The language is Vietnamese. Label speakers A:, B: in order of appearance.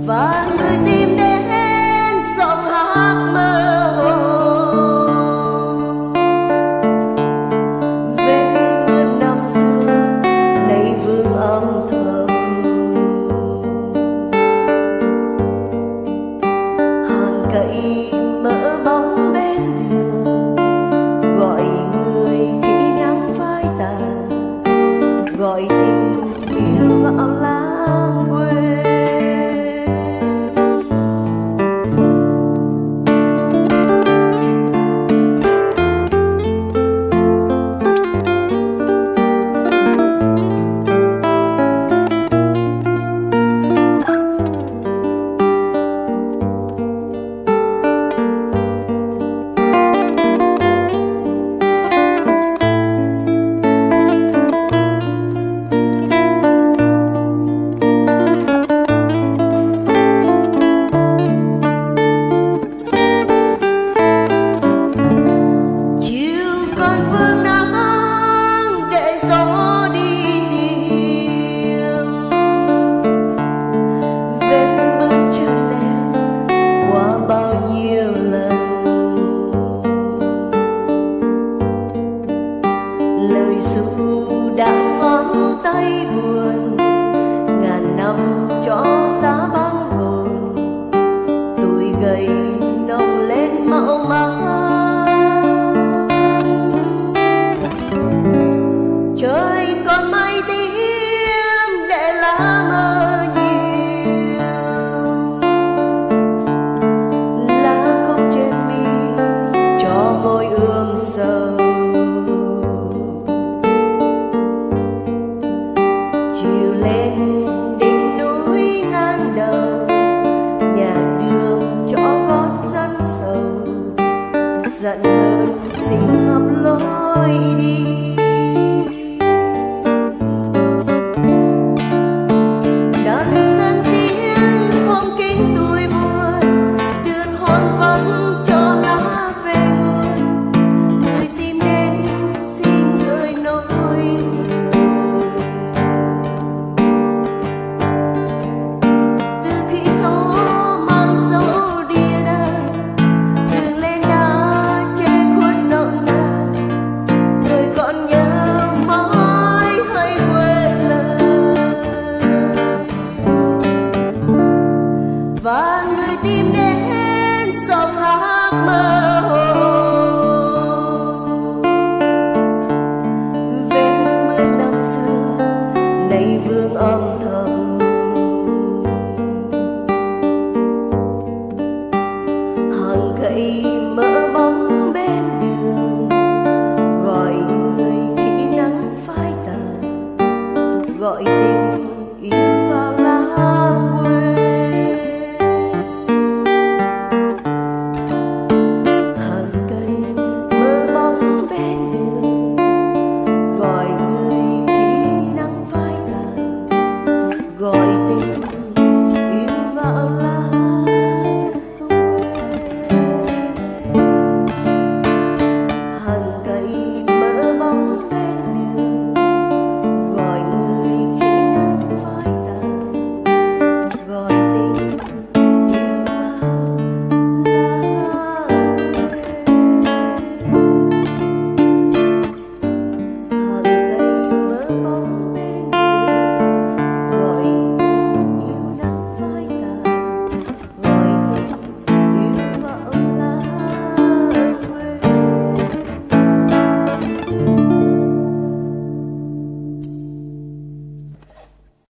A: và người tìm đến giọng hát mơ hồ. Vết mưa năm xưa nay vương âm thầm, hàng cây mỡ bóng bên đường gọi người khi nắng phai tàn, gọi tình yêu vào làng quê. Lời ru đã ngón tay buồn, ngàn năm cho giá băng hồn, tuổi gầy nồng lên màu máu. Trời còn mây tím để lá mơ nhiều, lá khóc trên mi cho môi ươm sầu. Chiều lên đỉnh núi ngang đầu, nhà đường cho gót dân sầu, giận hơn xin ngập lối đi. Đàn dân tiếng phong kính tuổi buồn, đường hôn vắng cho lá về nguồn, người tìm đến xin người nỗi buồn. Từ khi gió mang dấu địa đàng, đường lên đã che khuất nồng nàn, người còn nhớ mãi hay quên lời, và người tìm đến giọng hát mơ.